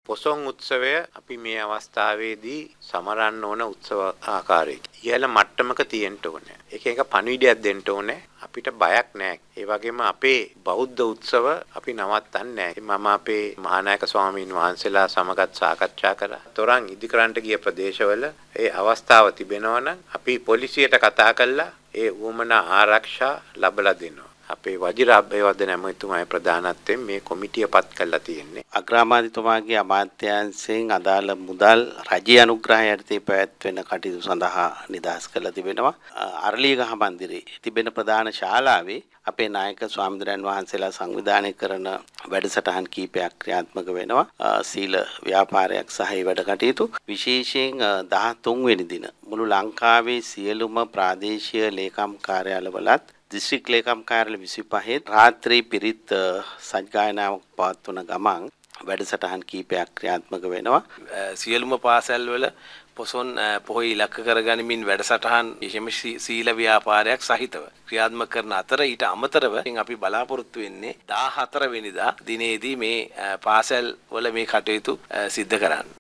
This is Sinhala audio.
පොසොන් උත්සවය අපි මේ අවස්ථාවේදී සමරන්න ඕන උත්සව ආකාරයක. ඉහළ මට්ටමක තියෙන්න ඕනේ. එක පණිවිඩයක් දෙන්න ඕනේ. අපිට බයක් නැහැ. ඒ වගේම අපේ බෞද්ධ උත්සව අපි නවත්තන්නේ නැහැ. මම අපේ මහානායක ස්වාමීන් වහන්සේලා සමගත් සාකච්ඡා කරා. තොරන් ඉදිකරන්ට ගිය ප්‍රදේශවල ඒ අවස්ථාව තිබෙනවා නම් අපි පොලිසියට කතා කරලා ඒ වුමනා ආරක්ෂා ලැබලා දෙනවා. අපේ වජිර අබේවර්ධන ඇමතුමාගේ ප්‍රධානත්වයෙන් මේ කොමිටිය පත් කරලා තියෙන්නේ. අග්‍රාමාත්‍යතුමාගේ අමාත්‍යාංශයෙන් අදාළ මුදල් රජයේ අනුග්‍රහය යටතේ පැවැත්වෙන කටයුතු සඳහා නිදහස් කරලා තිබෙනවා. අරලියගහ මන්දිරයේ තිබෙන ප්‍රධාන ශාලාවේ අපේ නායක ස්වාමීන් වහන්සේලා සංවිධානය කරන වැඩසටහන් කීපයක් ක්‍රියාත්මක වෙනවා. සීල ව්‍යාපාරයක් සහ ඒ වැඩ කටයුතු විශේෂයෙන් 13 වෙනි දින මුළු ලංකාවේ සියලුම ප්‍රාදේශීය ලේකම් කාර්යාලවලත් දිස්ත්‍රික් ලේකම් කාර්යාල 25 රාත්‍රී පිරිත් සජ්ජායනාවක් පවත්වන ගමන් වැඩසටහන් කීපයක් ක්‍රියාත්මක වෙනවා. සියලුම පාසල් වල පොසොන් පොහොය ඉලක්ක කරගනිමින් වැඩසටහන් විශේෂම සීල ව්‍යාපාරයක් සහිතව ක්‍රියාත්මක කරන අතර ඊට අමතරව අපි බලාපොරොත්තු වෙන්නේ 14 වෙනිදා දිනේදී මේ පාසල් වල මේ කටයුතු සිද්ධ කරන්න.